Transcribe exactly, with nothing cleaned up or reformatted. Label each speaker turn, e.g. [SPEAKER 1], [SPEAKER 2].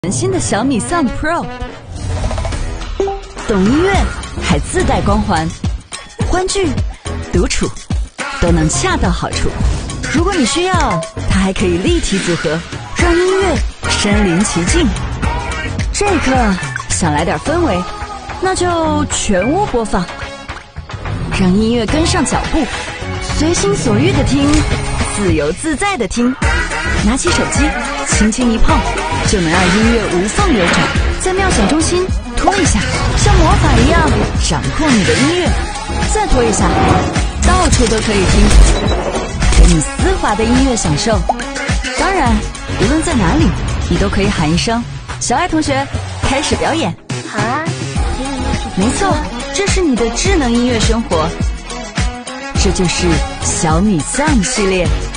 [SPEAKER 1] 全新的小米 Sound Pro， 懂音乐还自带光环，观剧、独处都能恰到好处。如果你需要，它还可以立体组合，让音乐身临其境。这一刻想来点氛围，那就全屋播放，让音乐跟上脚步，随心所欲的听，自由自在的听。拿起手机，轻轻一碰，就能让音乐无缝流转，在妙想中心拖一下，像魔法一样掌控你的音乐，再拖一下，到处都可以听，给你丝滑的音乐享受。当然，无论在哪里，你都可以喊一声“小爱同学”，开始表演。
[SPEAKER 2] 好啊，陪你一起。
[SPEAKER 1] 没错，这是你的智能音乐生活，这就是小米 Sound 系列。